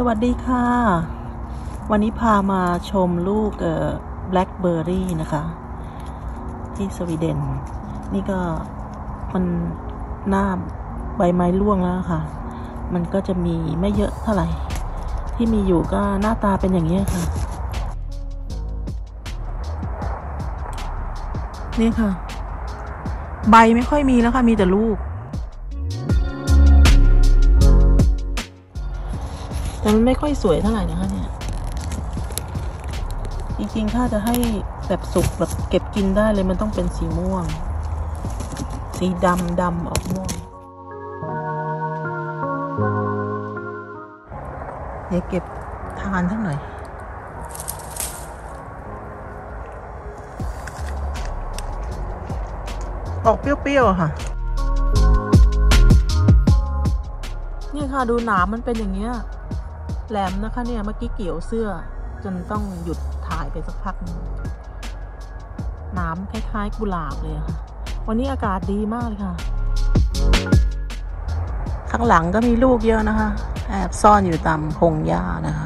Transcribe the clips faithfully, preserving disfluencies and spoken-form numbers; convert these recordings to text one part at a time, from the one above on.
วัสดีค่ะวันนี้พามาชมลูกเอ่อแบล็คเบอร์รี่นะคะที่สวีเดนนี่ก็มันหน้าใบไม้ร่วงแล้วค่ะมันก็จะมีไม่เยอะเท่าไหร่ที่มีอยู่ก็หน้าตาเป็นอย่างนี้ค่ะนี่ค่ะใบไม่ค่อยมีแล้วค่ะมีแต่ลูกแต่มันไม่ค่อยสวยเท่าไหร่นะคะเนี่ยจริงๆถ้าจะให้แบบสุกแบบเก็บกินได้เลยมันต้องเป็นสีม่วงสีดำดำออกม่วงเดี๋ยวเก็บทานสักหน่อยออกเปรี้ยวๆค่ะนี่ค่ะดูหนามมันเป็นอย่างเงี้ยแหลมนะคะเนี่ยเมื่อกี้เกี่ยวเสื้อจนต้องหยุดถ่ายไปสักพักนึงหนามคล้ายๆกุหลาบเลยค่ะวันนี้อากาศดีมากเลยค่ะข้างหลังก็มีลูกเยอะนะคะแอบซ่อนอยู่ตามพงหญ้านะคะ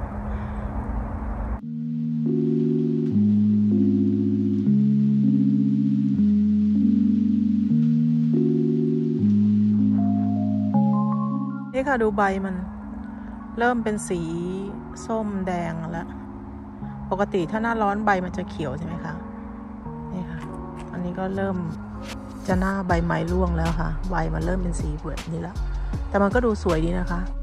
นี่ค่ะดูใบมันเริ่มเป็นสีส้มแดงแล้วปกติถ้าหน้าร้อนใบมันจะเขียวใช่ไหมคะนี่ค่ะอันนี้ก็เริ่มจะหน้าใบไม้ร่วงแล้วค่ะใบมันเริ่มเป็นสีแบบนี้แล้วแต่มันก็ดูสวยดีนะคะ